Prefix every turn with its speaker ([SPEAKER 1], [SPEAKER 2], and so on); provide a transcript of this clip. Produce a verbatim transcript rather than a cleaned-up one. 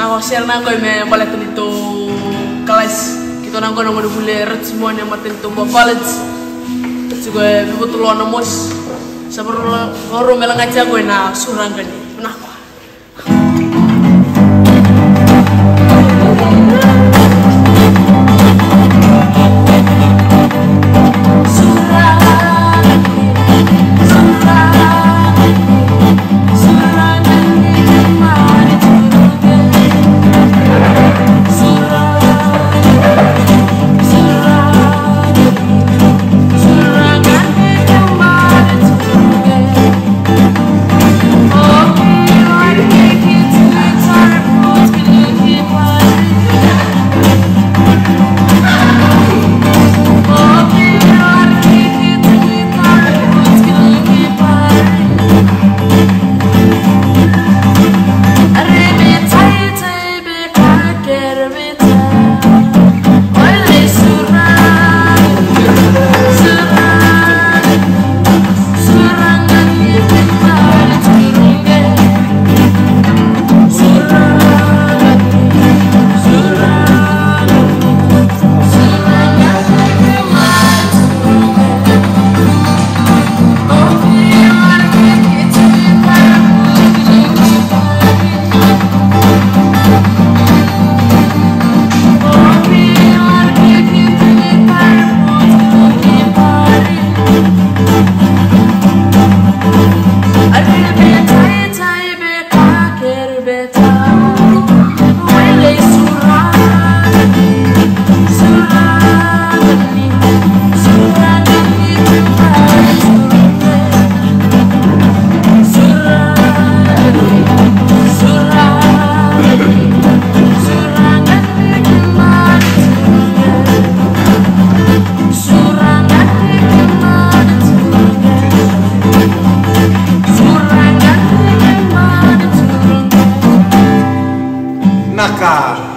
[SPEAKER 1] Nako share na ko me balik nito kelas kita nang kono mo bule ret semua ne maten to college sigo bibutulo na mos sabar ngoro melang aja ko na suranggan nah
[SPEAKER 2] Naka